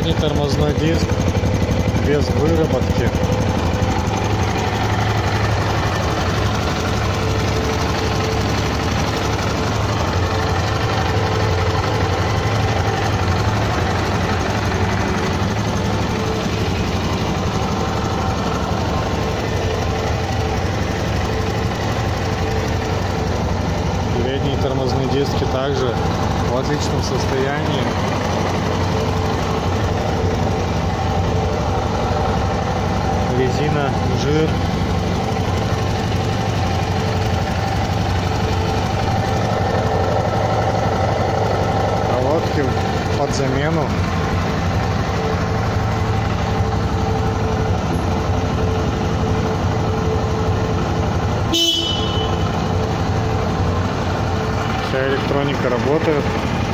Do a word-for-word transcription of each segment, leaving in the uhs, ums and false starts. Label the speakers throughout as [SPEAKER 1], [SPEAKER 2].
[SPEAKER 1] Передний тормозной диск без выработки. Передние тормозные диски также в отличном состоянии. Резина, жир. Колодки под замену. Вся электроника работает.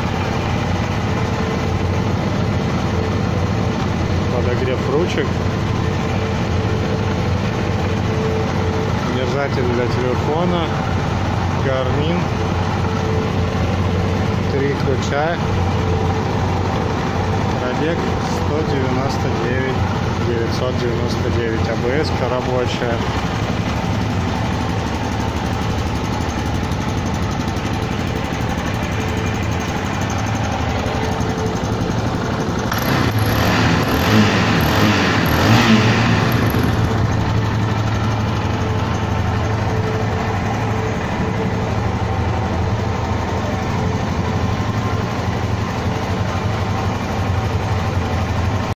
[SPEAKER 1] Подогрев ручек. Держатель для телефона. Garmin. Три ключа. Пробег сто девяносто девять девятьсот девяносто девять. АБС рабочая.